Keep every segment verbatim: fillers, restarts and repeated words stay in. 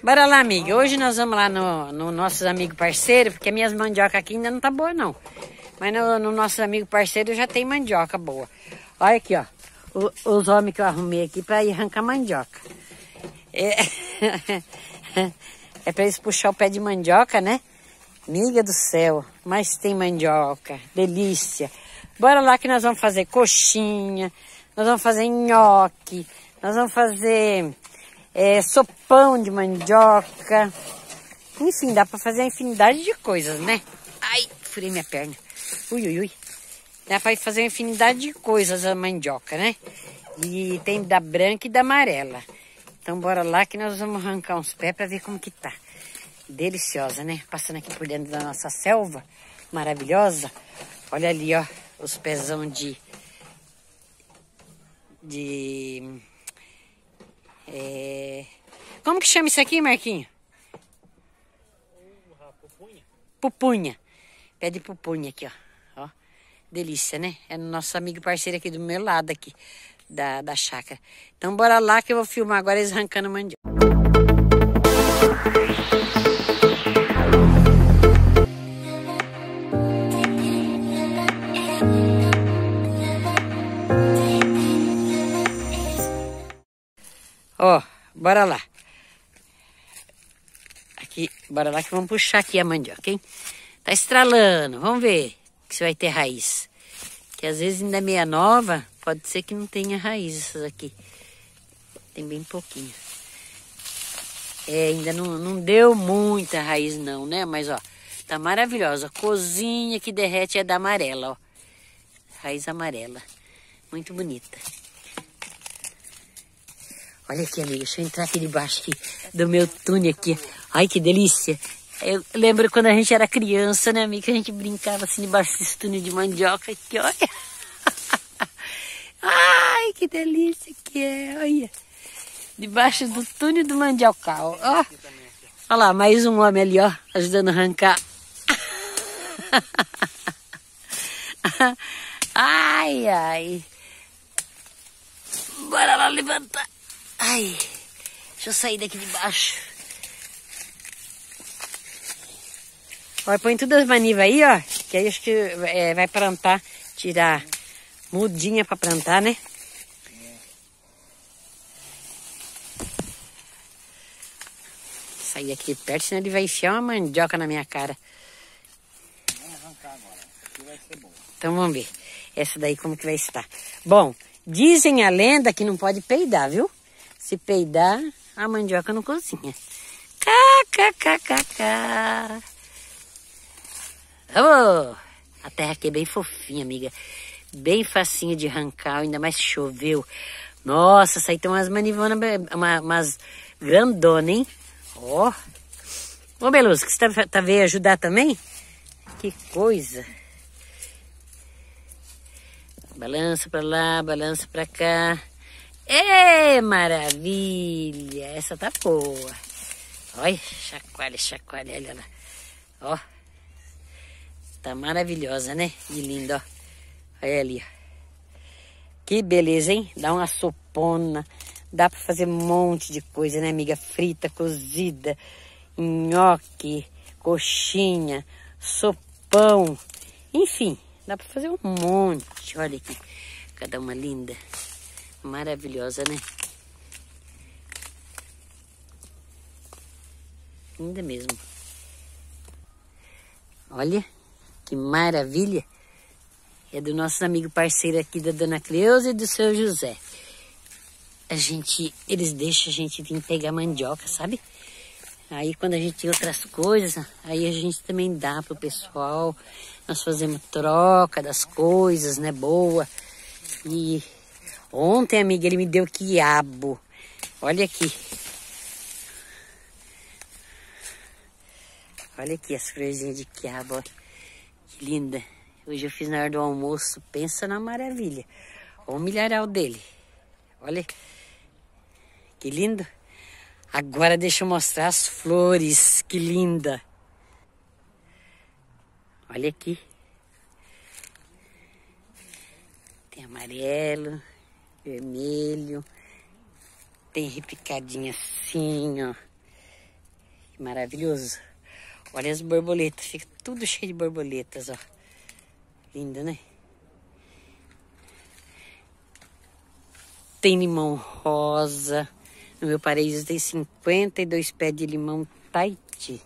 Bora lá, amiga. Hoje nós vamos lá no, no nossos amigos parceiros, porque minhas mandioca aqui ainda não tá boa, não. Mas no, no nossos amigos parceiros já tem mandioca boa. Olha aqui, ó. O, os homens que eu arrumei aqui pra ir arrancar mandioca. É, é pra eles puxar o pé de mandioca, né? Amiga do céu, mas tem mandioca. Delícia. Bora lá que nós vamos fazer coxinha, nós vamos fazer nhoque, nós vamos fazer... É, sopão de mandioca. Enfim, dá pra fazer uma infinidade de coisas, né? Ai, furei minha perna. Ui, ui, ui. Dá pra fazer uma infinidade de coisas a mandioca, né? E tem da branca e da amarela. Então bora lá que nós vamos arrancar uns pés pra ver como que tá. Deliciosa, né? Passando aqui por dentro da nossa selva maravilhosa. Olha ali, ó, os pezão de... De... É... Como que chama isso aqui, Marquinho? Pupunha. Pupunha. Pé de pupunha aqui, ó. Ó. Delícia, né? É nosso amigo parceiro aqui do meu lado aqui, da, da chácara. Então bora lá que eu vou filmar agora eles arrancando mandioca. Ó, bora lá. Aqui, bora lá que vamos puxar aqui a mandioca, hein? Tá estralando, vamos ver se vai ter raiz. Que às vezes ainda é meia nova, pode ser que não tenha raiz essas aqui. Tem bem pouquinho. É, ainda não, não deu muita raiz não, né? Mas ó, tá maravilhosa. Cozinha que derrete é da amarela, ó. Raiz amarela. Muito bonita. Olha aqui, amiga, deixa eu entrar aqui debaixo aqui do meu túnel aqui. Ai, que delícia. Eu lembro quando a gente era criança, né, amiga, que a gente brincava assim debaixo desse túnel de mandioca aqui, olha. Ai, que delícia que é, olha. Debaixo do túnel do mandiocal, ó. Olha lá, mais um homem ali, ó, ajudando a arrancar. Ai, ai. Bora lá levantar. Ai, deixa eu sair daqui de baixo. Olha, põe todas as manivas aí, ó. Que aí acho que é, vai plantar, tirar mudinha pra plantar, né? Sair aqui de perto, senão ele vai enfiar uma mandioca na minha cara. Vamos arrancar agora. Aqui vai ser bom. Então vamos ver. Essa daí como que vai estar. Bom, dizem a lenda que não pode peidar, viu? Se peidar, a mandioca não cozinha. Kkkkkk. Vamos! A terra aqui é bem fofinha, amiga. Bem facinho de arrancar, ainda mais choveu. Nossa, essa aí tem umas manivonas, uma, umas grandonas, hein? Ó. Ô, Belusco, você tá, tá veio ajudar também? Que coisa. Balança pra lá, balança pra cá. É maravilha! Essa tá boa. Olha, chacoalha, chacoalha, olha lá. Ó. Tá maravilhosa, né? E linda, ó. Olha ali, ó. Que beleza, hein? Dá uma sopona. Dá pra fazer um monte de coisa, né, amiga? Frita, cozida, nhoque, coxinha, sopão. Enfim, dá pra fazer um monte. Olha aqui. Cada uma linda. Maravilhosa, né? Linda mesmo. Olha, que maravilha. É do nosso amigo parceiro aqui, da Dona Cleusa e do seu José. A gente, eles deixam a gente vir pegar mandioca, sabe? Aí quando a gente tem outras coisas, aí a gente também dá pro pessoal. Nós fazemos troca das coisas, né? Boa. E... ontem, amiga, ele me deu quiabo. Olha aqui. Olha aqui as florzinhas de quiabo, ó. Que linda. Hoje eu fiz na hora do almoço. Pensa na maravilha. Olha o milharal dele. Olha. Que lindo. Agora deixa eu mostrar as flores. Que linda. Olha aqui. Tem amarelo, vermelho. Tem repicadinha assim, ó. Que maravilhoso. Olha as borboletas, fica tudo cheio de borboletas, ó. Lindo, né? Tem limão rosa. No meu paraíso tem cinquenta e dois pés de limão Tahiti.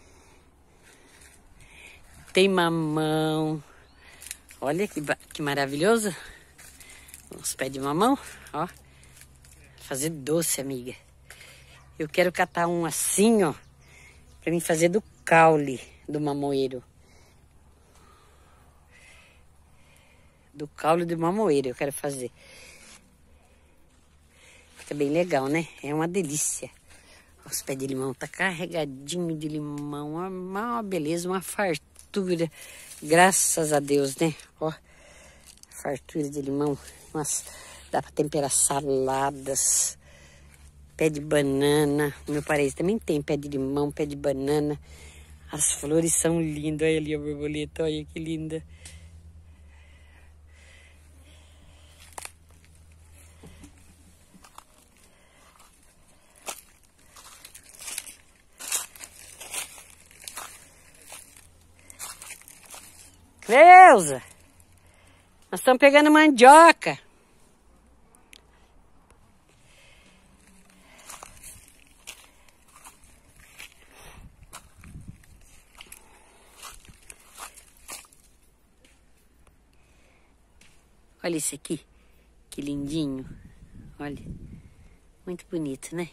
Tem mamão. Olha que, que maravilhoso. Os pés de mamão, ó. Fazer doce, amiga. Eu quero catar um assim, ó. Pra mim fazer do caule do mamoeiro. Do caule do mamoeiro eu quero fazer. Fica bem legal, né? É uma delícia. Os pés de limão tá carregadinho de limão. Uma, uma beleza, uma fartura. Graças a Deus, né? Ó, fartura de limão. Nossa, dá pra temperar saladas. Pé de banana. No meu paraíso também tem pé de limão, pé de banana. As flores são lindas. Olha ali a borboleta, olha que linda. Cleusa, nós estamos pegando mandioca. Olha esse aqui, que lindinho. Olha, muito bonito, né?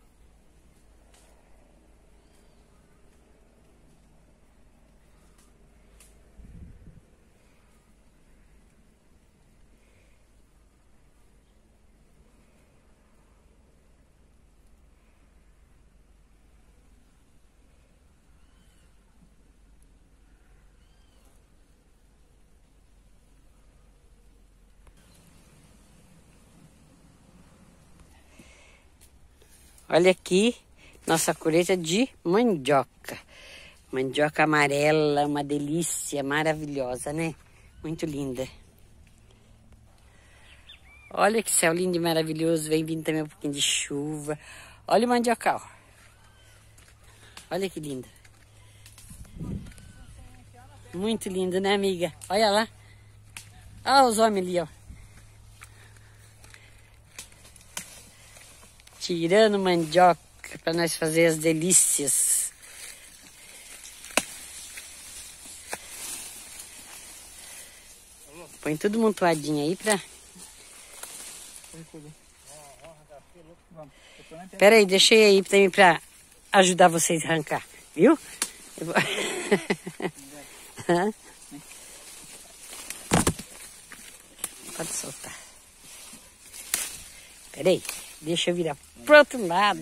Olha aqui, nossa colheita de mandioca. Mandioca amarela, uma delícia, maravilhosa, né? Muito linda. Olha que céu lindo e maravilhoso. Vem vindo também um pouquinho de chuva. Olha o mandiocal. Olha que lindo. Muito lindo, né, amiga? Olha lá. Olha os homens ali, ó. Tirando mandioca para nós fazer as delícias. Põe tudo montuadinho aí pra... Pera aí, deixei aí também pra ajudar vocês a arrancar, viu? Eu vou... Pode soltar. Pera aí, deixa eu virar pro outro lado.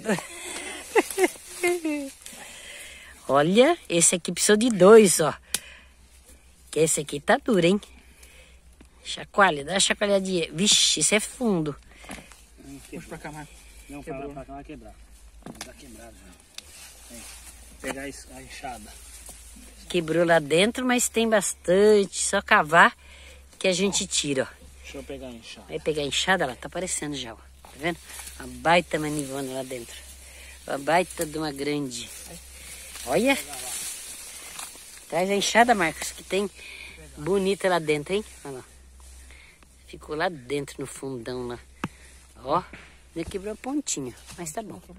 Olha, esse aqui precisou de dois, ó. Que esse aqui tá duro, hein? Chacoalha, dá uma chacoalhadinha. Vixe, isso é fundo. Puxa pra cá, Marco. Não, pra lá, pra cá vai quebrar. Vai dar quebrado já. Vem. Pegar a enxada. Quebrou lá dentro, mas tem bastante. Só cavar que a gente tira, ó. Deixa eu pegar a enxada. Vai pegar a enxada, lá tá aparecendo já, ó. Tá vendo? Uma baita manivona lá dentro. Uma baita de uma grande. Olha. Traz a enxada, Marcos, que tem bonita lá dentro, hein? Olha lá. Ficou lá dentro no fundão lá. Ó, já quebrou a pontinha, mas tá bom.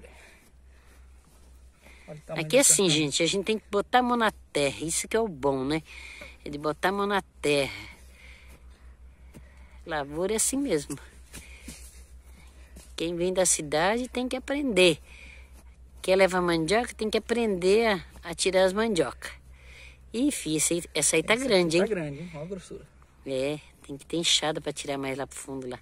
Aqui é assim, gente, a gente tem que botar a mão na terra. Isso que é o bom, né? É de botar a mão na terra. Lavoura é assim mesmo. Quem vem da cidade tem que aprender. Quer levar mandioca, tem que aprender a, a tirar as mandiocas. Ih, filha, essa aí, essa aí tá essa grande, hein? Tá grande, hein? Olha a grossura. É, tem que ter enxada pra tirar mais lá pro fundo lá.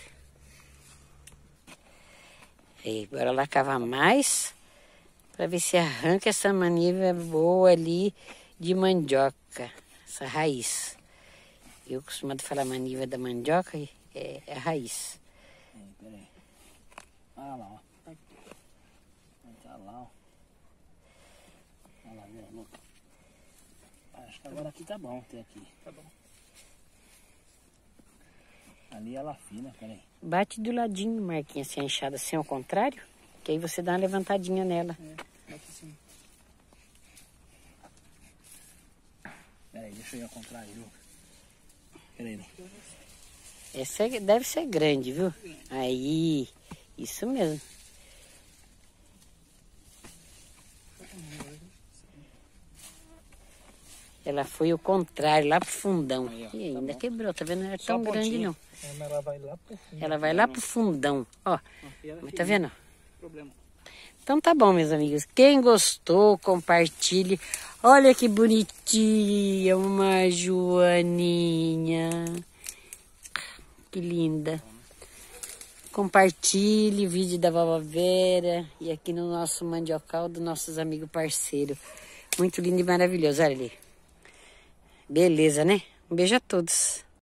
E bora lá cavar mais. Pra ver se arranca essa maniva boa ali de mandioca. Essa raiz. Eu costumo falar maniva da mandioca, é, é a raiz. Peraí, peraí. Olha lá, ó. Tá lá, ó. Olha lá, meu louco. Acho que agora aqui tá bom, tem aqui. Tá bom. Ali ela fina, peraí. Bate do ladinho, Marquinhos, assim, a enxada assim ao contrário. Que aí você dá uma levantadinha nela. É, bate assim. Deixa eu ir ao contrário, viu? Peraí. Essa é- deve ser grande, viu? Aí, isso mesmo. Ela foi o contrário, lá pro fundão. Aí, ó, E tá ainda bom. quebrou, tá vendo? Não é Só tão a grande, pontinha. não. Ela vai lá pro fundo. Ela vai lá pro fundão, ó. E ela Mas fica- tá vendo? Não tem problema. Então tá bom, meus amigos. Quem gostou, compartilhe. Olha que bonitinha, uma joaninha. Que linda. Compartilhe o vídeo da Vovó Vera e aqui no nosso mandiocal dos nossos amigos parceiros. Muito lindo e maravilhoso. Olha ali. Beleza, né? Um beijo a todos.